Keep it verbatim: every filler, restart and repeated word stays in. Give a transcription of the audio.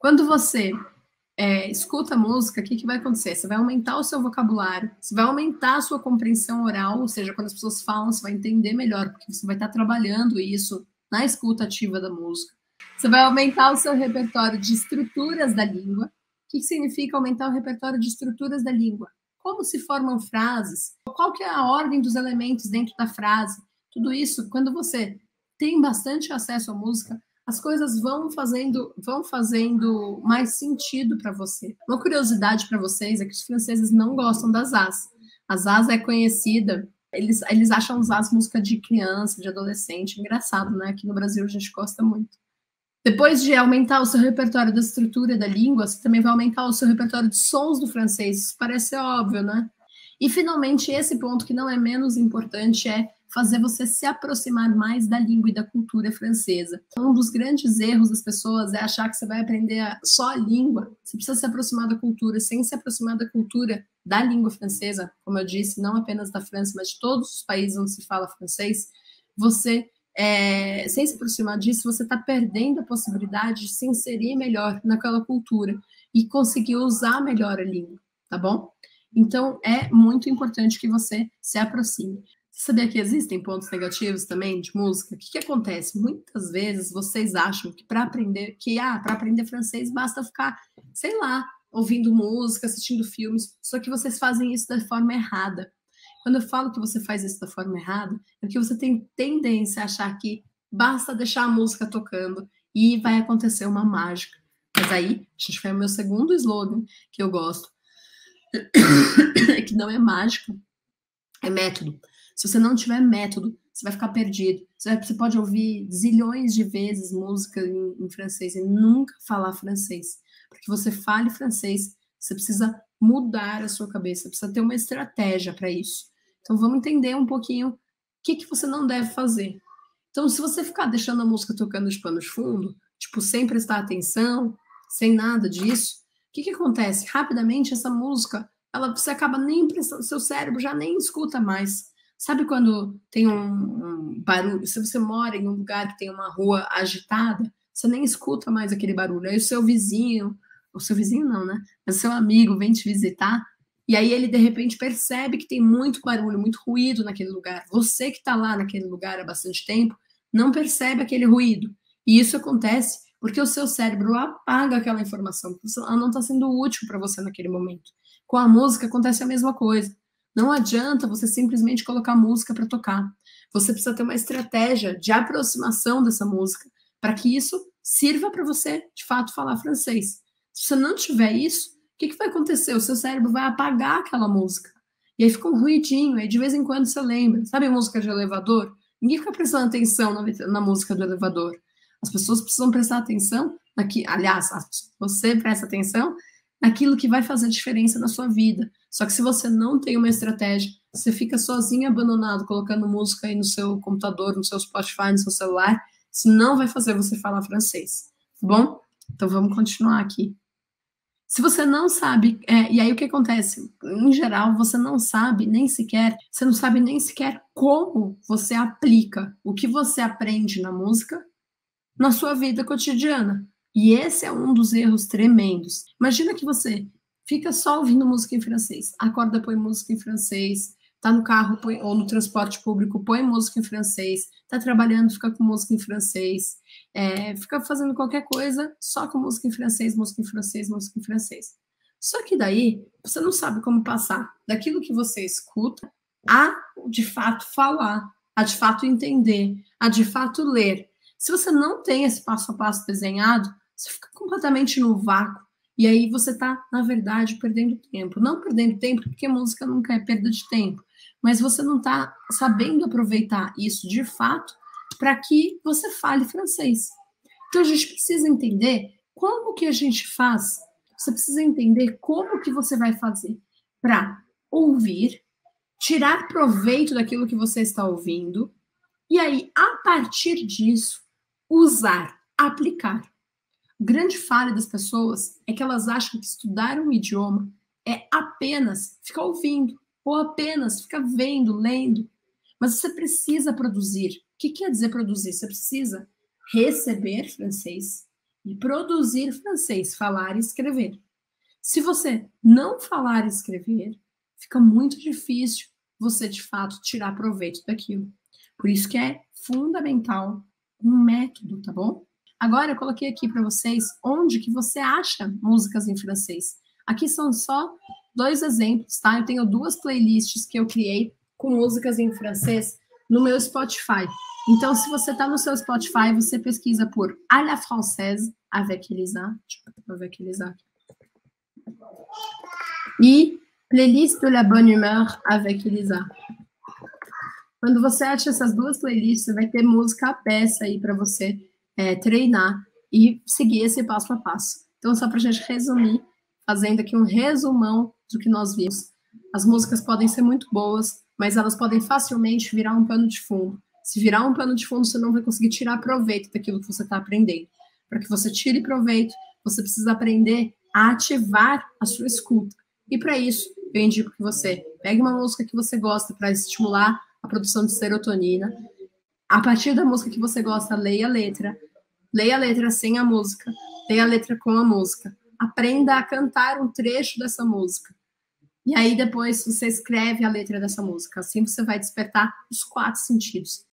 Quando você é, escuta música, o que, que vai acontecer? Você vai aumentar o seu vocabulário, você vai aumentar a sua compreensão oral, ou seja, quando as pessoas falam, você vai entender melhor, porque você vai estar trabalhando isso na escuta ativa da música. Você vai aumentar o seu repertório de estruturas da língua. O que, que significa aumentar o repertório de estruturas da língua? Como se formam frases? Qual que é a ordem dos elementos dentro da frase? Tudo isso, quando você tem bastante acesso à música, as coisas vão fazendo, vão fazendo mais sentido para você. Uma curiosidade para vocês é que os franceses não gostam das as. As as é conhecida, eles, eles acham as as música de criança, de adolescente. Engraçado, né? Aqui no Brasil a gente gosta muito. Depois de aumentar o seu repertório da estrutura da língua, você também vai aumentar o seu repertório de sons do francês. Isso parece óbvio, né? E, finalmente, esse ponto que não é menos importante é fazer você se aproximar mais da língua e da cultura francesa. Um dos grandes erros das pessoas é achar que você vai aprender só a língua. Você precisa se aproximar da cultura. Sem se aproximar da cultura da língua francesa, como eu disse, não apenas da França, mas de todos os países onde se fala francês, você... É, sem se aproximar disso, você está perdendo a possibilidade de se inserir melhor naquela cultura e conseguir usar melhor a língua, tá bom? Então, é muito importante que você se aproxime. Você sabia que existem pontos negativos também de música? O que, que acontece? Muitas vezes vocês acham que para aprender, que ah, para aprender francês basta ficar, sei lá, ouvindo música, assistindo filmes, só que vocês fazem isso da forma errada. Quando eu falo que você faz isso da forma errada, é porque você tem tendência a achar que basta deixar a música tocando e vai acontecer uma mágica. Mas aí, a gente vai ao meu segundo slogan, que eu gosto, que não é mágica, é método. Se você não tiver método, você vai ficar perdido. Você, vai, você pode ouvir zilhões de vezes música em, em francês e nunca falar francês. Para que você fale francês, você precisa mudar a sua cabeça, precisa ter uma estratégia para isso. Então, vamos entender um pouquinho o que, que você não deve fazer. Então, se você ficar deixando a música tocando de pano de fundo, tipo, sem prestar atenção, sem nada disso, o que, que acontece? Rapidamente, essa música, ela, você acaba nem prestando, seu cérebro já nem escuta mais. Sabe quando tem um, um barulho, se você mora em um lugar que tem uma rua agitada, você nem escuta mais aquele barulho. Aí o seu vizinho, o seu vizinho não, né? Mas o seu amigo vem te visitar, e aí ele, de repente, percebe que tem muito barulho, muito ruído naquele lugar. Você que está lá naquele lugar há bastante tempo, não percebe aquele ruído. E isso acontece porque o seu cérebro apaga aquela informação, porque ela não está sendo útil para você naquele momento. Com a música acontece a mesma coisa. Não adianta você simplesmente colocar música para tocar. Você precisa ter uma estratégia de aproximação dessa música para que isso sirva para você, de fato, falar francês. Se você não tiver isso, o que, que vai acontecer? O seu cérebro vai apagar aquela música. E aí fica um ruidinho, aí de vez em quando você lembra. Sabe a música de elevador? Ninguém fica prestando atenção na, na música do elevador. As pessoas precisam prestar atenção aqui. Aliás, você presta atenção naquilo que vai fazer diferença na sua vida. Só que se você não tem uma estratégia, você fica sozinho, abandonado, colocando música aí no seu computador, no seu Spotify, no seu celular, isso não vai fazer você falar francês. Tá bom? Então vamos continuar aqui. Se você não sabe, é, e aí o que acontece? Em geral, você não sabe nem sequer, você não sabe nem sequer como você aplica o que você aprende na música na sua vida cotidiana. E esse é um dos erros tremendos. Imagina que você fica só ouvindo música em francês, acorda, põe música em francês, tá no carro põe, ou no transporte público, põe música em francês, tá trabalhando, fica com música em francês, é, fica fazendo qualquer coisa só com música em francês, música em francês, música em francês. Só que daí, você não sabe como passar daquilo que você escuta a, de fato, falar, a, de fato, entender, a, de fato, ler. Se você não tem esse passo a passo desenhado, você fica completamente no vácuo. E aí você está, na verdade, perdendo tempo. Não perdendo tempo, porque música nunca é perda de tempo. Mas você não está sabendo aproveitar isso de fato para que você fale francês. Então a gente precisa entender como que a gente faz. Você precisa entender como que você vai fazer para ouvir, tirar proveito daquilo que você está ouvindo, e aí, a partir disso, usar, aplicar. O grande falha das pessoas é que elas acham que estudar um idioma é apenas ficar ouvindo, ou apenas ficar vendo, lendo. Mas você precisa produzir. O que quer dizer produzir? Você precisa receber francês e produzir francês, falar e escrever. Se você não falar e escrever, fica muito difícil você, de fato, tirar proveito daquilo. Por isso que é fundamental um método, tá bom? Agora eu coloquei aqui para vocês onde que você acha músicas em francês. Aqui são só dois exemplos, tá? Eu tenho duas playlists que eu criei com músicas em francês no meu Spotify. Então, se você tá no seu Spotify, você pesquisa por à la française avec Elisa, avec Elisa. E playlist de la bonne humeur avec Elisa. Quando você acha essas duas playlists, você vai ter música à peça aí para você é, treinar e seguir esse passo a passo. Então, só para a gente resumir, fazendo aqui um resumão do que nós vimos. As músicas podem ser muito boas, mas elas podem facilmente virar um pano de fundo. Se virar um pano de fundo, você não vai conseguir tirar proveito daquilo que você está aprendendo. Para que você tire proveito, você precisa aprender a ativar a sua escuta. E para isso, eu indico que você pegue uma música que você gosta para estimular a produção de serotonina. A partir da música que você gosta, leia a letra. Leia a letra sem a música. Leia a letra com a música. Aprenda a cantar um trecho dessa música. E aí depois você escreve a letra dessa música. Assim você vai despertar os quatro sentidos.